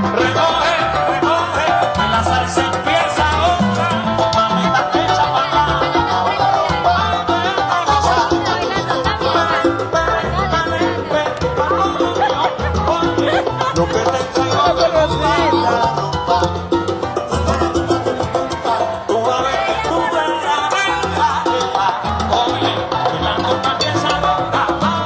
Recoge, recoge, que la salsa empieza otra. Mamita, echa pa' acá. Lo que te traigo de Rosita. Tú a ver que tú verás. Oye, que la cosa empieza loca.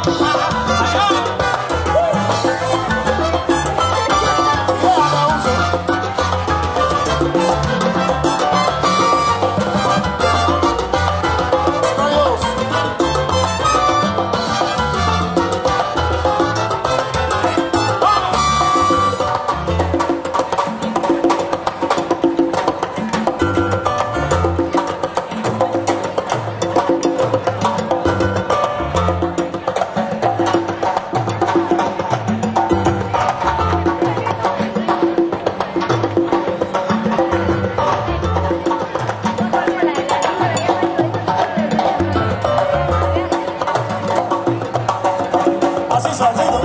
Así salido.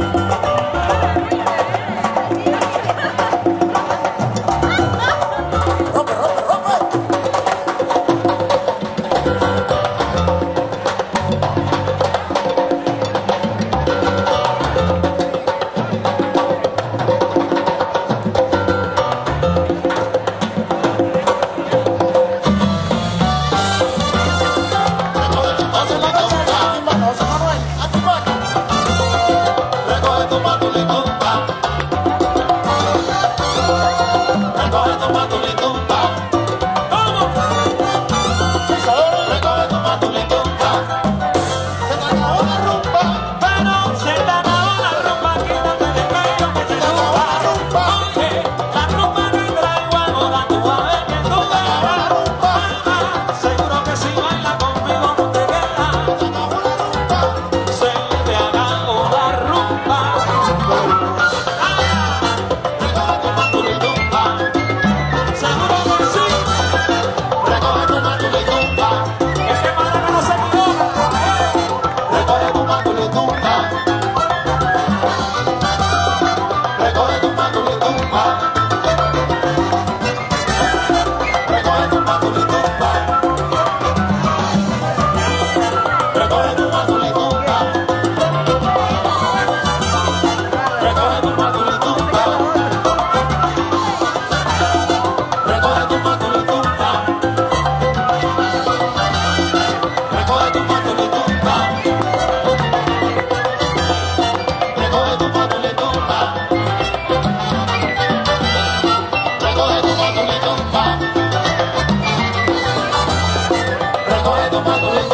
Rompe, rompe, rompe. Recoge tu patulita. Recoge tu patulita. Recoge tu patulita. Se te acabó la rumba. Pero se te acabó la rumba. Quítate de medio que te rumba. Oye, la rumba negra igual ahora tú vas a ver que tú verás. Seguro que si baila conmigo no te quedas. Se te acabó la rumba. Recoge tu patulita. Seguro que sí. Recoge tu patulita. Este malandro no se equivoca. Recoge tu patulita. Recoge tu patulita. Recoge tu patulita. Recoge tu patulita. Recoge tu patulita. Recoge tu patulita. Recoge tu patulita. Recoge tu patulita. Recoge tu patulita. Recoge tu patulita.